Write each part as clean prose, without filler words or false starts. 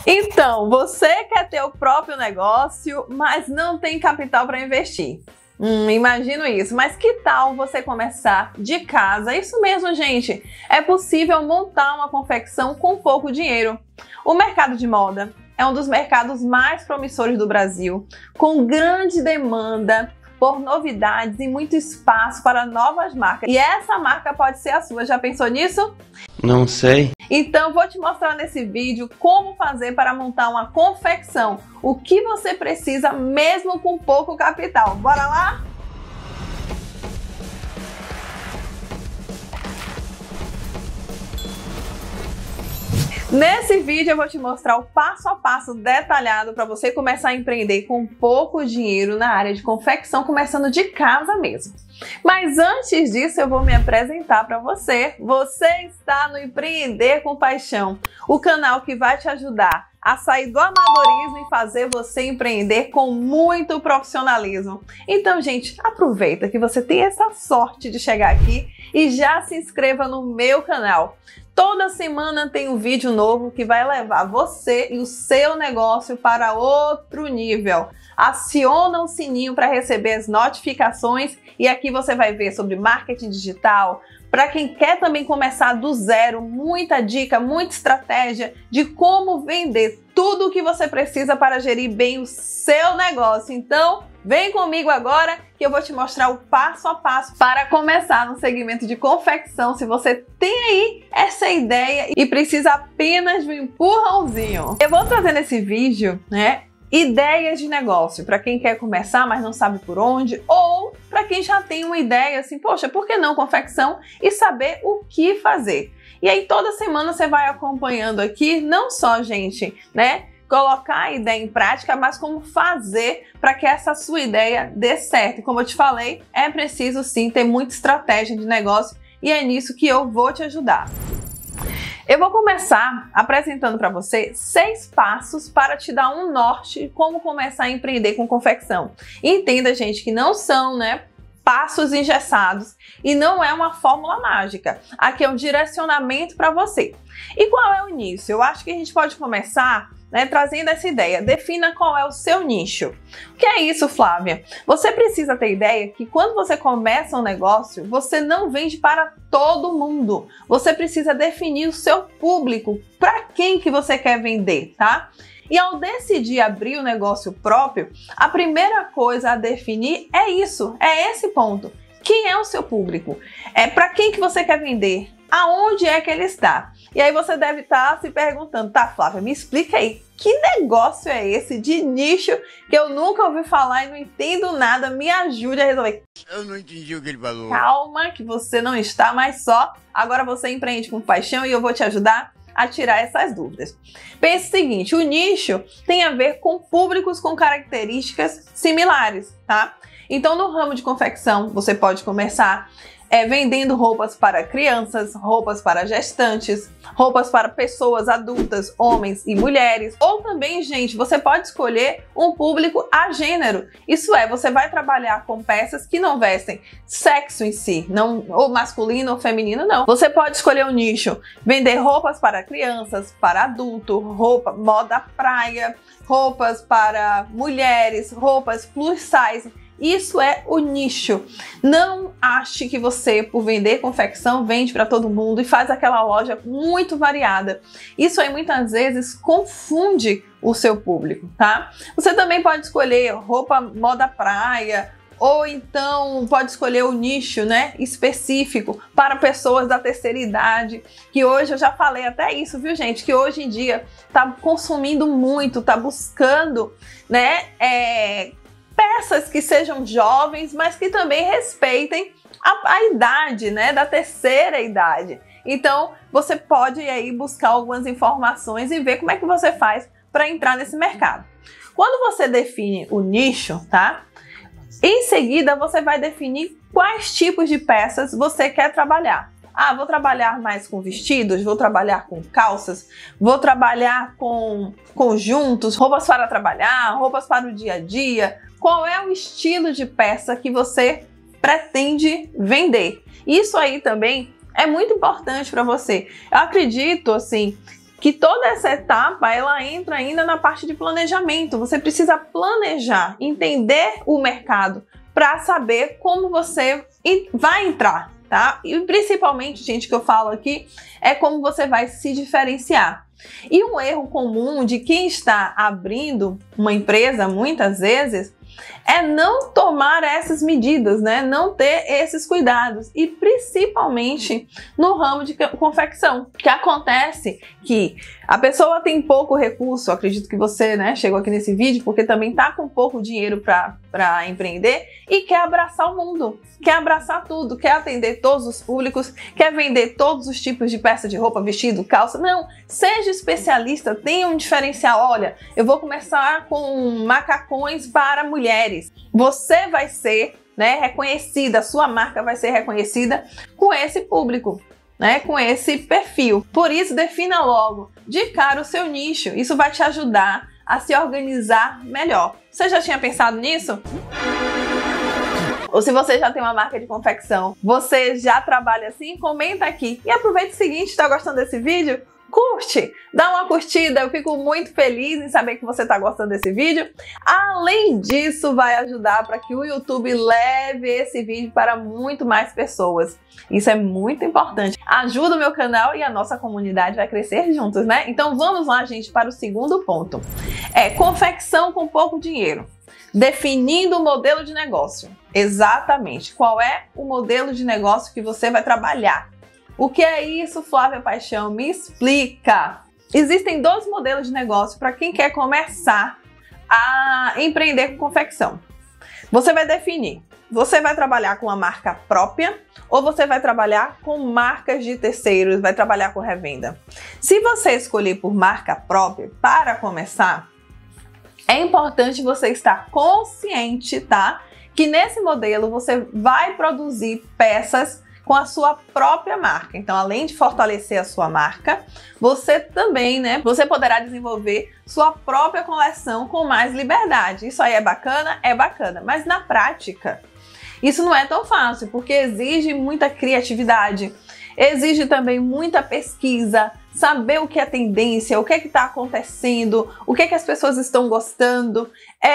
Então, você quer ter o próprio negócio, mas não tem capital para investir. Imagino isso, mas que tal você começar de casa? Isso mesmo, gente. É possível montar uma confecção com pouco dinheiro. O mercado de moda é um dos mercados mais promissores do Brasil, com grande demanda por novidades e muito espaço para novas marcas. E essa marca pode ser a sua. Já pensou nisso? Não sei. Então vou te mostrar nesse vídeo como fazer para montar uma confecção. O que você precisa mesmo com pouco capital. Bora lá? Nesse vídeo eu vou te mostrar o passo a passo detalhado para você começar a empreender com pouco dinheiro na área de confecção, começando de casa mesmo. Mas antes disso eu vou me apresentar para você. Você está no Empreender com Paixão, o canal que vai te ajudar a sair do amadorismo e fazer você empreender com muito profissionalismo. Então, gente, aproveita que você tem essa sorte de chegar aqui e já se inscreva no meu canal. Toda semana tem um vídeo novo que vai levar você e o seu negócio para outro nível. Aciona o sininho para receber as notificações e aqui você vai ver sobre marketing digital. Para quem quer também começar do zero, muita dica, muita estratégia de como vender tudo o que você precisa para gerir bem o seu negócio. Então, vem comigo agora que eu vou te mostrar o passo a passo para começar no segmento de confecção. Se você tem aí essa ideia e precisa apenas de um empurrãozinho. Eu vou trazer nesse vídeo, ideias de negócio para quem quer começar, mas não sabe por onde, ou para quem já tem uma ideia assim, poxa, por que não confecção e saber o que fazer? E aí toda semana você vai acompanhando aqui, não só, gente, colocar a ideia em prática, mas como fazer para que essa sua ideia dê certo. E como eu te falei, é preciso sim ter muita estratégia de negócio e é nisso que eu vou te ajudar. Eu vou começar apresentando para você 6 passos para te dar um norte de como começar a empreender com confecção. E entenda, gente, que não são, passos engessados e não é uma fórmula mágica. Aqui é um direcionamento para você. E qual é o início? Eu acho que a gente pode começar trazendo essa ideia. Defina qual é o seu nicho. O que é isso, Flávia? Você precisa ter ideia que quando você começa um negócio, você não vende para todo mundo. Você precisa definir o seu público, para quem que você quer vender, tá? E ao decidir abrir o negócio próprio, a primeira coisa a definir é isso, é esse ponto. Quem é o seu público? É para quem que você quer vender? Aonde é que ele está? E aí você deve estar se perguntando, tá, Flávia, me explica aí, que negócio é esse de nicho que eu nunca ouvi falar e não entendo nada, me ajude a resolver. Eu não entendi o que ele falou. Calma, que você não está mais só, agora você empreende com paixão e eu vou te ajudar a tirar essas dúvidas. Pense o seguinte, o nicho tem a ver com públicos com características similares, tá? Então no ramo de confecção você pode começar vendendo roupas para crianças, roupas para gestantes, roupas para pessoas adultas, homens e mulheres. Ou também, gente, você pode escolher um público a gênero. Isso é, você vai trabalhar com peças que não vestem sexo em si, não ou masculino ou feminino, não. Você pode escolher um nicho, vender roupas para crianças, para adulto, roupa, moda praia, roupas para mulheres, roupas plus size. Isso é o nicho. Não ache que você, por vender confecção, vende para todo mundo e faz aquela loja muito variada. Isso aí muitas vezes confunde o seu público, tá? Você também pode escolher roupa moda praia, ou então pode escolher o nicho, específico para pessoas da terceira idade, que hoje eu já falei até isso, viu, gente? Que hoje em dia tá consumindo muito, tá buscando, peças que sejam jovens, mas que também respeitem a idade, da terceira idade. Então, você pode aí buscar algumas informações e ver como é que você faz para entrar nesse mercado. Quando você define o nicho, tá? Em seguida, você vai definir quais tipos de peças você quer trabalhar. Ah, vou trabalhar mais com vestidos, vou trabalhar com calças, vou trabalhar com conjuntos, roupas para trabalhar, roupas para o dia a dia. Qual é o estilo de peça que você pretende vender? Isso aí também é muito importante para você. Eu acredito, assim, que toda essa etapa ela entra ainda na parte de planejamento. Você precisa planejar, entender o mercado para saber como você vai entrar, tá? E principalmente, gente, que eu falo aqui é como você vai se diferenciar. E um erro comum de quem está abrindo uma empresa, muitas vezes, é não tomar essas medidas, né? Não ter esses cuidados, e principalmente no ramo de confecção, que acontece que a pessoa tem pouco recurso. Acredito que você, né, chegou aqui nesse vídeo porque também tá com pouco dinheiro para empreender e quer abraçar o mundo, quer abraçar tudo, quer atender todos os públicos, quer vender todos os tipos de peça de roupa, vestido, calça. Não, seja especialista, tenha um diferencial. Olha, eu vou começar com macacões para mulheres. Você vai ser, né, reconhecida, a sua marca vai ser reconhecida com esse público, né, com esse perfil. Por isso, defina logo de cara o seu nicho. Isso vai te ajudar a se organizar melhor. Você já tinha pensado nisso? Ou se você já tem uma marca de confecção, você já trabalha assim? Comenta aqui. E aproveita o seguinte, está gostando desse vídeo? Curte, dá uma curtida, eu fico muito feliz em saber que você está gostando desse vídeo. Além disso, vai ajudar para que o YouTube leve esse vídeo para muito mais pessoas. Isso é muito importante. Ajuda o meu canal e a nossa comunidade vai crescer juntos, né? Então vamos lá, gente, para o segundo ponto. Confecção com pouco dinheiro. Definindo o modelo de negócio. Exatamente. Qual é o modelo de negócio que você vai trabalhar? O que é isso, Flávia Paixão? Me explica! Existem 2 modelos de negócio para quem quer começar a empreender com confecção. Você vai definir, você vai trabalhar com uma marca própria ou você vai trabalhar com marcas de terceiros, vai trabalhar com revenda. Se você escolher por marca própria para começar, é importante você estar consciente, tá? Que nesse modelo você vai produzir peças com a sua própria marca. Então, além de fortalecer a sua marca, você também, né, você poderá desenvolver sua própria coleção com mais liberdade. Isso aí é bacana? É bacana. Mas na prática, isso não é tão fácil, porque exige muita criatividade, exige também muita pesquisa, saber o que é tendência, o que é que está acontecendo, o que é que as pessoas estão gostando.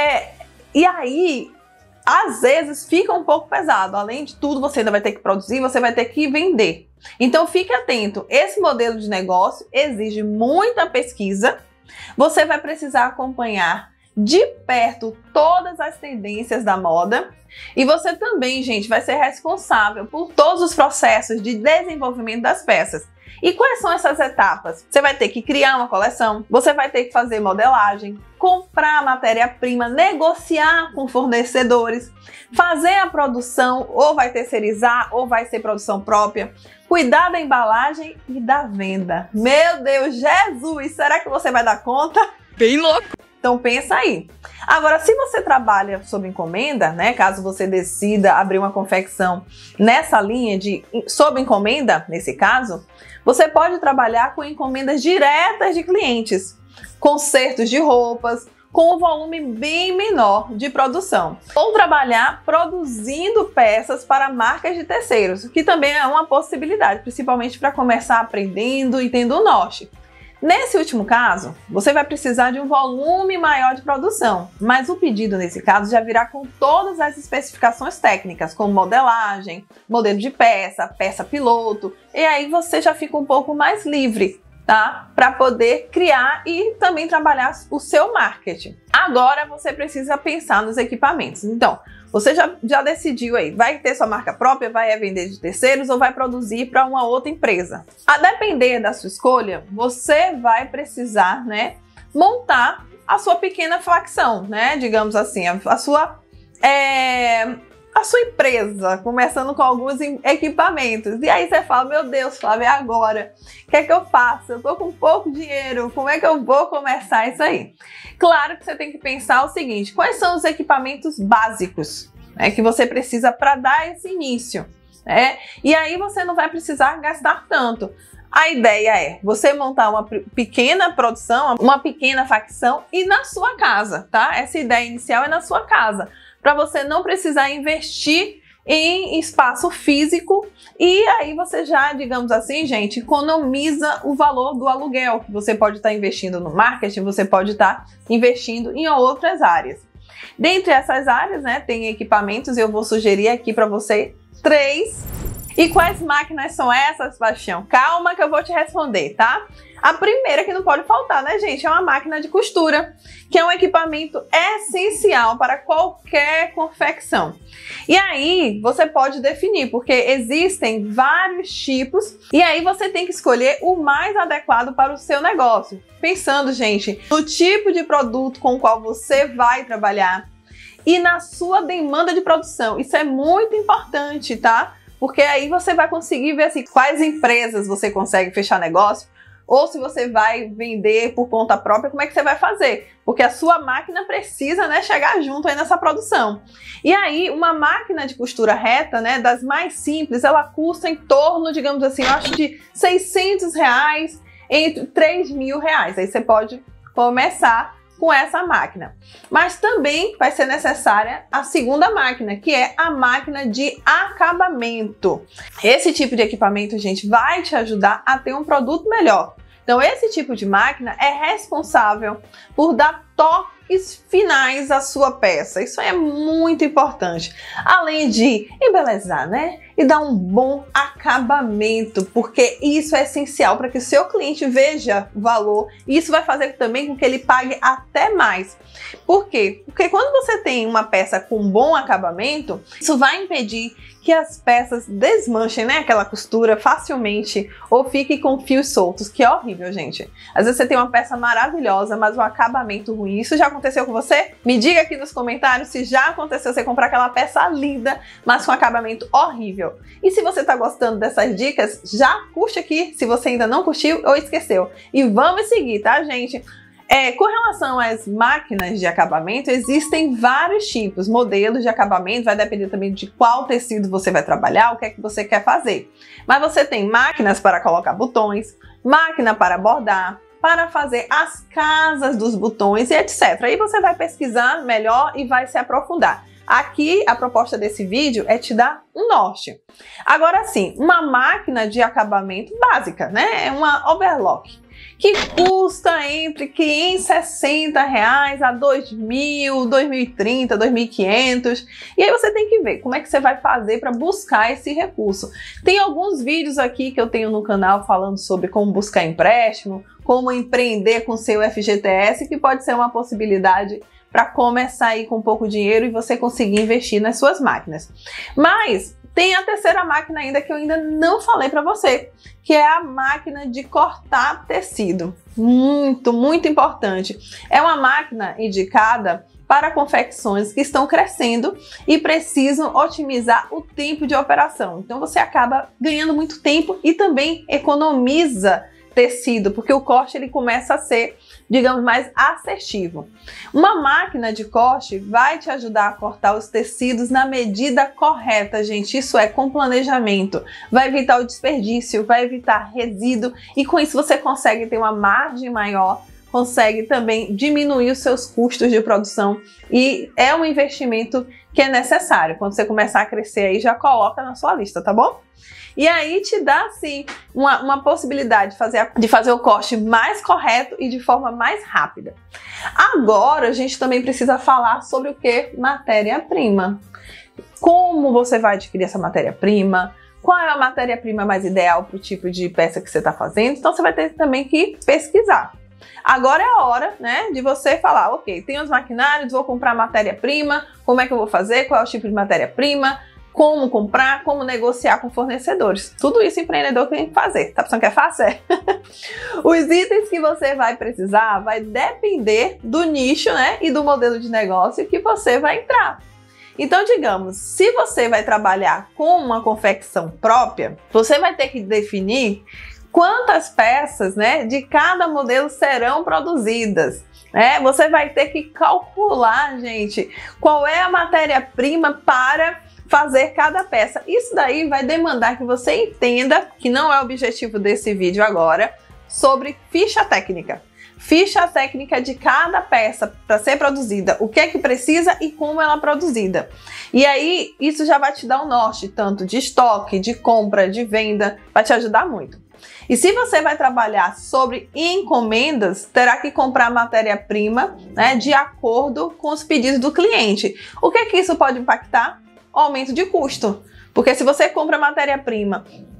E aí, às vezes fica um pouco pesado. Além de tudo, você ainda vai ter que produzir, você vai ter que vender. Então fique atento, esse modelo de negócio exige muita pesquisa. Você vai precisar acompanhar de perto todas as tendências da moda. E você também, gente, vai ser responsável por todos os processos de desenvolvimento das peças. E quais são essas etapas? Você vai ter que criar uma coleção, você vai ter que fazer modelagem, comprar matéria-prima, negociar com fornecedores, fazer a produção, ou vai terceirizar, ou vai ser produção própria, cuidar da embalagem e da venda. Meu Deus, Jesus, será que você vai dar conta? Bem louco! Então pensa aí. Agora, se você trabalha sob encomenda, né, caso você decida abrir uma confecção nessa linha de sob encomenda, nesse caso, você pode trabalhar com encomendas diretas de clientes, consertos de roupas, com um volume bem menor de produção. Ou trabalhar produzindo peças para marcas de terceiros, que também é uma possibilidade, principalmente para começar aprendendo e tendo o norte. Nesse último caso, você vai precisar de um volume maior de produção, mas o pedido nesse caso já virá com todas as especificações técnicas, como modelagem, modelo de peça, peça piloto, e aí você já fica um pouco mais livre, tá? Para poder criar e também trabalhar o seu marketing. Agora você precisa pensar nos equipamentos. Então, você já decidiu aí, vai ter sua marca própria, vai vender de terceiros ou vai produzir para uma outra empresa? A depender da sua escolha, você vai precisar, né, montar a sua pequena facção, né, digamos assim, a sua empresa, começando com alguns equipamentos. E aí você fala, meu Deus, Flávia, agora? O que é que eu faço? Eu tô com pouco dinheiro, como é que eu vou começar isso aí? Claro que você tem que pensar o seguinte, quais são os equipamentos básicos, né, que você precisa para dar esse início, né? E aí você não vai precisar gastar tanto. A ideia é você montar uma pequena produção, uma pequena facção e na sua casa, tá? Essa ideia inicial é na sua casa, para você não precisar investir em espaço físico e aí você já, digamos assim, gente, economiza o valor do aluguel que você pode estar investindo no marketing, você pode estar investindo em outras áreas. Dentre essas áreas, né, tem equipamentos, eu vou sugerir aqui para você 3. E quais máquinas são essas, Sebastião? Calma que eu vou te responder, tá? A primeira que não pode faltar, né, gente? É uma máquina de costura, que é um equipamento essencial para qualquer confecção. E aí, você pode definir, porque existem vários tipos, e aí você tem que escolher o mais adequado para o seu negócio. Pensando, gente, no tipo de produto com o qual você vai trabalhar e na sua demanda de produção. Isso é muito importante, tá? Porque aí você vai conseguir ver assim, quais empresas você consegue fechar negócio, ou se você vai vender por conta própria, como é que você vai fazer? Porque a sua máquina precisa, né, chegar junto aí nessa produção. E aí, uma máquina de costura reta, né, das mais simples, ela custa em torno, digamos assim, eu acho de R$600, entre R$3.000. Aí você pode começar com essa máquina. Mas também vai ser necessária a segunda máquina, que é a máquina de acabamento. Esse tipo de equipamento, gente, vai te ajudar a ter um produto melhor. Então, esse tipo de máquina é responsável por dar toques finais à sua peça. Isso é muito importante. Além de embelezar, né? E dar um bom acabamento, porque isso é essencial para que o seu cliente veja valor. E isso vai fazer também com que ele pague até mais. Por quê? Porque quando você tem uma peça com bom acabamento, isso vai impedir que as peças desmanchem, né, aquela costura facilmente ou fiquem com fios soltos, que é horrível, gente. Às vezes você tem uma peça maravilhosa, mas um acabamento ruim. Isso já aconteceu com você? Me diga aqui nos comentários se já aconteceu você comprar aquela peça linda, mas com acabamento horrível. E se você tá gostando dessas dicas, já curte aqui se você ainda não curtiu ou esqueceu. E vamos seguir, tá, gente? Com relação às máquinas de acabamento, existem vários tipos, modelos de acabamento, vai depender também de qual tecido você vai trabalhar, o que é que você quer fazer. Mas você tem máquinas para colocar botões, máquina para bordar, para fazer as casas dos botões e etc. Aí você vai pesquisar melhor e vai se aprofundar. Aqui, a proposta desse vídeo é te dar um norte. Agora sim, uma máquina de acabamento básica, né? É uma overlock, que custa entre R$560 a R$2.000, R$2.030, R$2.500. E aí você tem que ver como é que você vai fazer para buscar esse recurso. Tem alguns vídeos aqui que eu tenho no canal falando sobre como buscar empréstimo, como empreender com seu FGTS, que pode ser uma possibilidade para começar aí com pouco dinheiro e você conseguir investir nas suas máquinas. Mas tem a terceira máquina ainda que eu ainda não falei para você, que é a máquina de cortar tecido. Muito, muito importante. É uma máquina indicada para confecções que estão crescendo e precisam otimizar o tempo de operação. Então você acaba ganhando muito tempo e também economiza tecido, porque o corte ele começa a ser, digamos, mais assertivo. Uma máquina de corte vai te ajudar a cortar os tecidos na medida correta, gente. Isso é com planejamento. Vai evitar o desperdício, vai evitar resíduo e com isso você consegue ter uma margem maior, consegue também diminuir os seus custos de produção e é um investimento que é necessário. Quando você começar a crescer aí, já coloca na sua lista, tá bom? E aí te dá, assim, uma possibilidade de fazer o corte mais correto e de forma mais rápida. Agora, a gente também precisa falar sobre o que? Matéria-prima. Como você vai adquirir essa matéria-prima? Qual é a matéria-prima mais ideal para o tipo de peça que você está fazendo? Então, você vai ter também que pesquisar. Agora é a hora, né, de você falar, ok, tenho os maquinários, vou comprar matéria-prima, como é que eu vou fazer? Qual é o tipo de matéria-prima? Como comprar, como negociar com fornecedores. Tudo isso o empreendedor tem que fazer. Tá pensando que é fácil? É. Os itens que você vai precisar vai depender do nicho, né, e do modelo de negócio que você vai entrar. Então, digamos, se você vai trabalhar com uma confecção própria, você vai ter que definir quantas peças, né, de cada modelo serão produzidas. Você vai ter que calcular, gente, qual é a matéria-prima para fazer cada peça. Isso daí vai demandar que você entenda, que não é o objetivo desse vídeo agora, sobre ficha técnica. ficha técnica de cada peça para ser produzida, o que é que precisa e como ela é produzida. E aí, isso já vai te dar um norte, tanto de estoque, de compra, de venda, vai te ajudar muito. E se você vai trabalhar sobre encomendas, terá que comprar matéria-prima, né, de acordo com os pedidos do cliente. O que é que isso pode impactar? O aumento de custo. Porque se você compra matéria-prima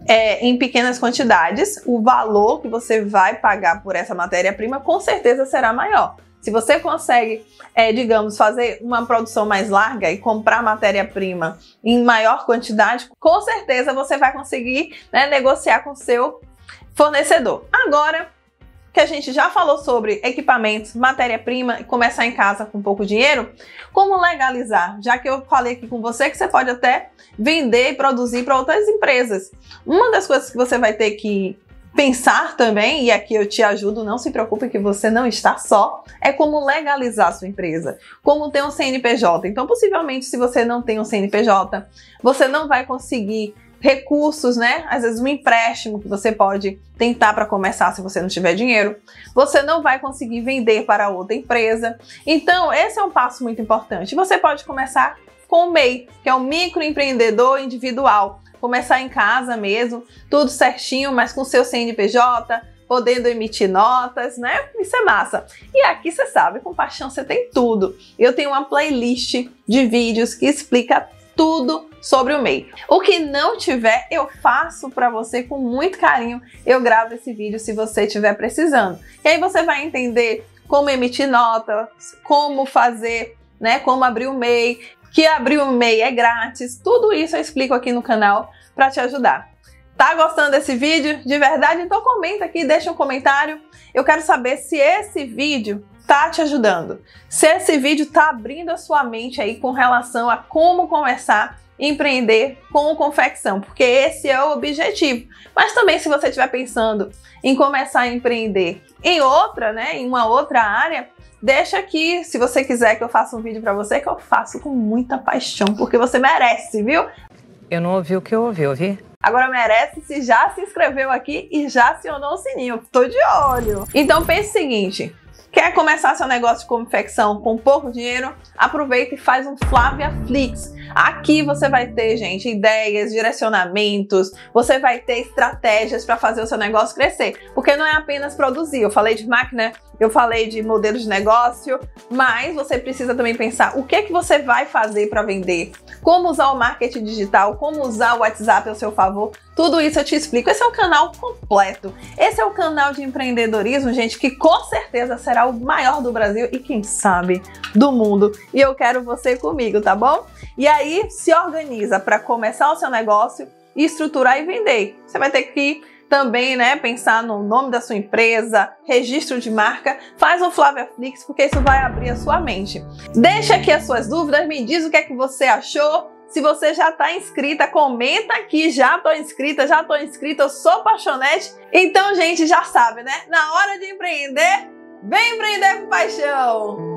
em pequenas quantidades, o valor que você vai pagar por essa matéria-prima com certeza será maior. Se você consegue, digamos, fazer uma produção mais larga e comprar matéria-prima em maior quantidade, com certeza você vai conseguir, né, negociar com o seu fornecedor. Agora que a gente já falou sobre equipamentos, matéria-prima e começar em casa com pouco dinheiro, como legalizar? Já que eu falei aqui com você que você pode até vender e produzir para outras empresas. Uma das coisas que você vai ter que pensar também, e aqui eu te ajudo, não se preocupe que você não está só, é como legalizar a sua empresa, como ter um CNPJ. Então, possivelmente, se você não tem um CNPJ, você não vai conseguir recursos, né? Às vezes um empréstimo que você pode tentar para começar se você não tiver dinheiro. Você não vai conseguir vender para outra empresa. Então, esse é um passo muito importante. Você pode começar com o MEI, que é o microempreendedor individual. Começar em casa mesmo, tudo certinho, mas com seu CNPJ, podendo emitir notas, né? Isso é massa. E aqui você sabe, com Paixão você tem tudo. Eu tenho uma playlist de vídeos que explica tudo sobre o MEI. O que não tiver, eu faço para você com muito carinho. Eu gravo esse vídeo se você estiver precisando. E aí você vai entender como emitir nota, como fazer, né? Como abrir o MEI, que abrir o MEI é grátis. Tudo isso eu explico aqui no canal para te ajudar. Tá gostando desse vídeo? De verdade? Então comenta aqui, deixa um comentário. Eu quero saber se esse vídeo tá te ajudando. Se esse vídeo tá abrindo a sua mente aí com relação a como começar a empreender com confecção, porque esse é o objetivo. Mas também se você estiver pensando em começar a empreender em outra, né, em uma outra área, deixa aqui, se você quiser que eu faça um vídeo para você, que eu faço com muita paixão, porque você merece, viu? Eu não ouvi o que eu ouvi? Agora merece se já se inscreveu aqui e já acionou o sininho. Tô de olho. Então pense o seguinte, quer começar seu negócio de confecção com pouco dinheiro? Aproveita e faz um Flávia Flix. Aqui você vai ter, gente, ideias, direcionamentos, você vai ter estratégias para fazer o seu negócio crescer. Porque não é apenas produzir. Eu falei de máquina, eu falei de modelo de negócio, mas você precisa também pensar o que é que você vai fazer para vender, como usar o marketing digital, como usar o WhatsApp ao seu favor. Tudo isso eu te explico. Esse é o canal completo. Esse é o canal de empreendedorismo, gente, que com certeza será o maior do Brasil e quem sabe do mundo. E eu quero você comigo, tá bom? E aí, se organiza para começar o seu negócio, estruturar e vender. Você vai ter que também, né, pensar no nome da sua empresa, registro de marca. Faz um Flávia Flix, porque isso vai abrir a sua mente. Deixa aqui as suas dúvidas, me diz o que é que você achou. Se você já está inscrita, comenta aqui, já estou inscrita, eu sou paixonete. Então, gente, já sabe, né? Na hora de empreender, vem empreender com paixão!